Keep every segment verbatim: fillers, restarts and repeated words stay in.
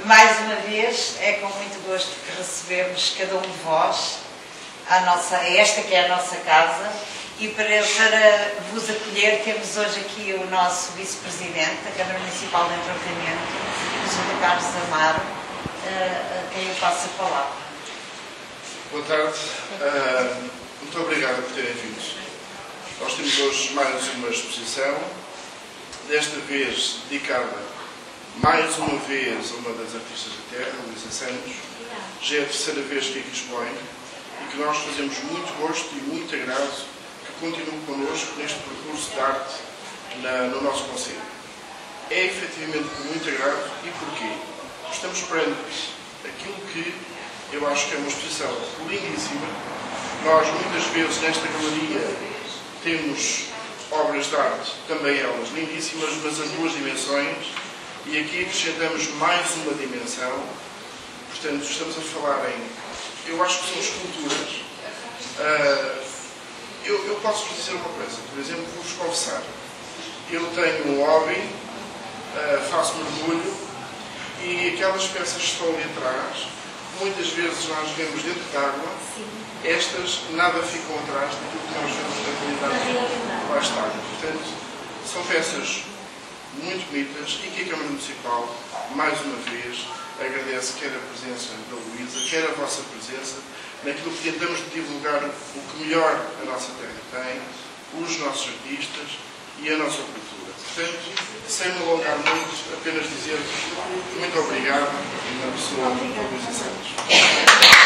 mais uma vez, é com muito gosto que recebemos cada um de vós à nossa, a esta que é a nossa casa, e para, para vos acolher temos hoje aqui o nosso vice-presidente da Câmara Municipal de Entroncamento, o senhor Carlos Amaro, a quem eu passo a palavra. Boa tarde, uh, muito obrigado por terem vindo. Nós temos hoje mais uma exposição, desta vez dedicada mais uma vez a uma das artistas da terra, Luísa Santos. Já é a terceira vez que aqui expõe e que nós fazemos muito gosto e muito agrado que continue connosco neste percurso de arte na, no nosso concelho. É efetivamente com muito agrado. E porquê? Estamos perante aquilo que eu acho que é uma exposição lindíssima. Nós muitas vezes nesta galeria temos obras de arte, também elas lindíssimas, mas as duas dimensões. E aqui acrescentamos mais uma dimensão. Portanto, estamos a falar em... Eu acho que são esculturas. Uh, eu, eu posso vos dizer uma coisa. Por exemplo, vou-vos confessar. Eu tenho um hobby, uh, faço mergulho, e aquelas peças que estão ali atrás, muitas vezes nós vemos dentro de água, estas nada ficam atrás daquilo que nós vemos na qualidade lá está. Portanto, são peças muito bonitas e que a Câmara Municipal, mais uma vez, agradece quer a presença da Luísa, quer a vossa presença, naquilo que tentamos divulgar o que melhor a nossa terra tem, os nossos artistas e a nossa cultura. Portanto, sem me alongar muito, apenas dizer-vos muito obrigado na pessoa da Luísa Santos.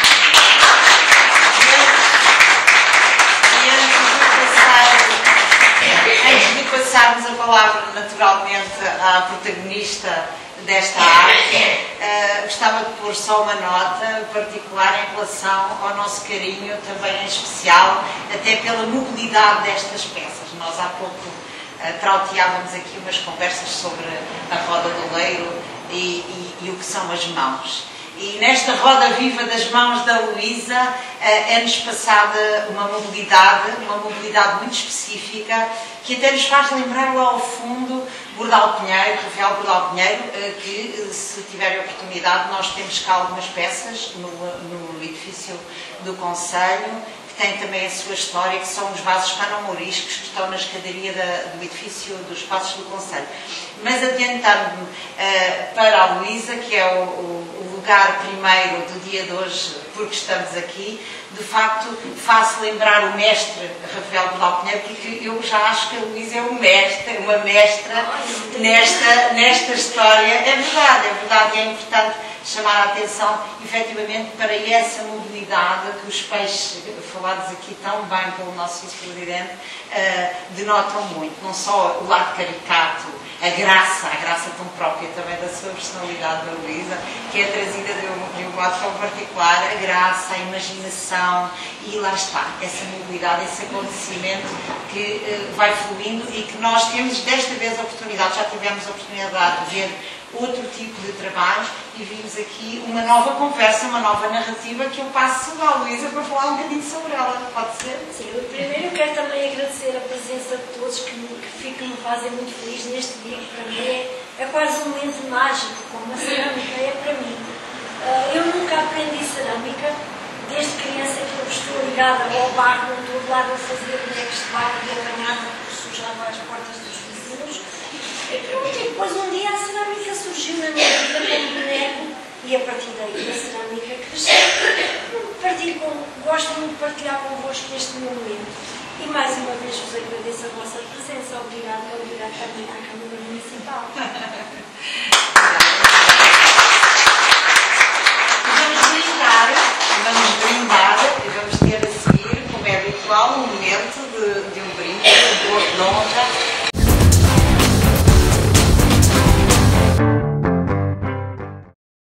Antes de passarmos a palavra naturalmente à protagonista desta arte, uh, gostava de pôr só uma nota particular em relação ao nosso carinho, também em especial, até pela mobilidade destas peças. Nós há pouco uh, trauteávamos aqui umas conversas sobre a roda do leiro e, e, e o que são as mãos. E nesta roda viva das mãos da Luísa é-nos passada uma mobilidade, uma mobilidade muito específica, que até nos faz lembrar lá ao fundo Bordal Pinheiro, Rafael Bordal Pinheiro, que, se tiverem oportunidade, nós temos cá algumas peças no, no edifício do Conselho, que tem também a sua história, que são os vasos pano-mouriscos que estão na escadaria da, do edifício dos Passos do Conselho. Mas adiantando-me uh, para a Luísa, que é o, o lugar primeiro do dia de hoje, porque estamos aqui, de facto faço lembrar o mestre Rafael Bordal Pinheiro, porque eu já acho que a Luísa é um mestre, uma mestra nesta, nesta história. É verdade, é verdade, é importante chamar a atenção, efetivamente, para essa mobilidade que os peixes, falados aqui tão bem pelo nosso vice-presidente, uh, denotam muito. Não só o lado caricato, a graça, a graça tão própria também da sua personalidade da Luísa, que é trazida de um, de um modo tão particular, a graça, a imaginação, e lá está, essa mobilidade, esse acontecimento que uh, vai fluindo e que nós temos desta vez a oportunidade, já tivemos a oportunidade de ver outro tipo de trabalho e vimos aqui uma nova conversa, uma nova narrativa que eu passo à Luísa para falar um bocadinho sobre ela. Pode ser? Sim, eu primeiro eu quero também agradecer a presença de todos que me, que fico, me fazem muito feliz neste dia, que para mim é, é quase um momento mágico, como a cerâmica é para mim. Uh, eu nunca aprendi cerâmica, desde criança que eu estou ligada ao barro, estou lá a fazer bonecos de barro e apanhava, porque sujava as portas dos vizinhos. E depois um dia a cerâmica surgiu na minha vida como boneco e a partir daí a cerâmica cresceu. Partilho com, gosto muito de partilhar convosco este momento. E mais uma vez vos agradeço a vossa presença. Obrigada, obrigada também à Câmara Municipal.